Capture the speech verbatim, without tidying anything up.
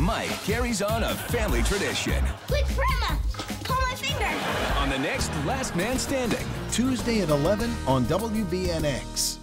Mike carries on a family tradition. Quick, Grandma! Pull my finger! On the next Last Man Standing. Tuesday at eleven on W B N X.